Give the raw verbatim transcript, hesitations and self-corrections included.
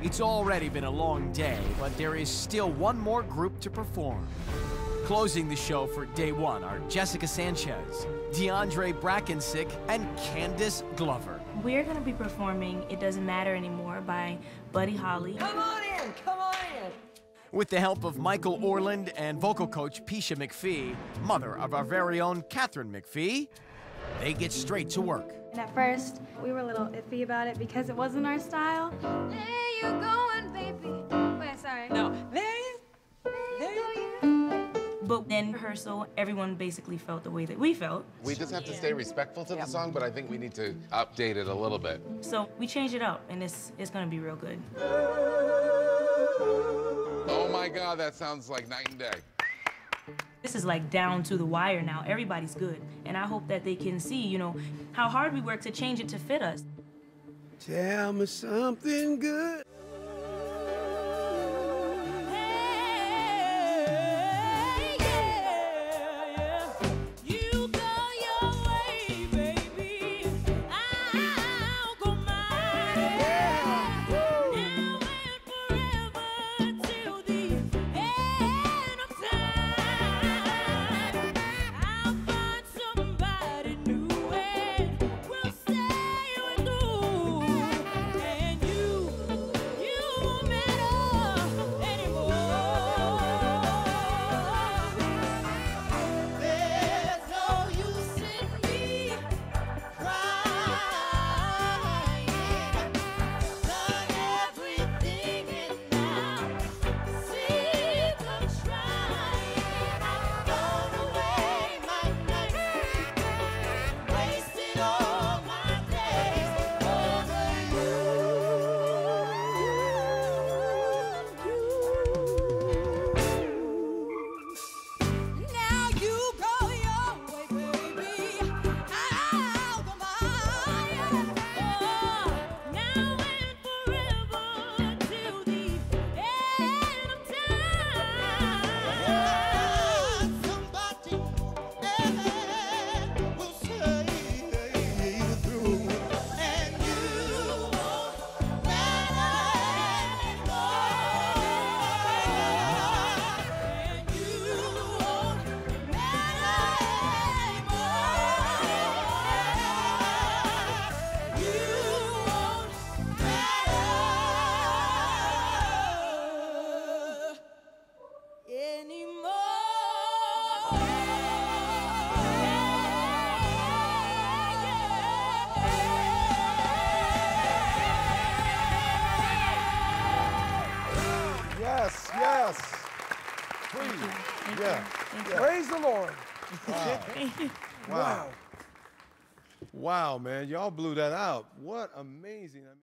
It's already been a long day, but there is still one more group to perform. Closing the show for day one are Jessica Sanchez, DeAndre Brackensick, and Candice Glover. We're going to be performing It Doesn't Matter Anymore by Buddy Holly. Come on in, come on in. With the help of Michael Orland and vocal coach Pisha McPhee, mother of our very own Catherine McPhee, they get straight to work. And at first, we were a little iffy about it because it wasn't our style. There you going, baby. Wait, sorry. No, there you, there you. But then rehearsal, everyone basically felt the way that we felt. We just have to stay respectful to the song, but I think we need to update it a little bit. So we changed it up, and it's, it's going to be real good. Oh my God, that sounds like night and day. This is like down to the wire now. Everybody's good. And I hope that they can see, you know, how hard we work to change it to fit us. Tell me something good. Yes, yes. Please. Yeah. yeah. Praise the Lord. Wow. Wow. Wow, man. Y'all blew that out. What amazing.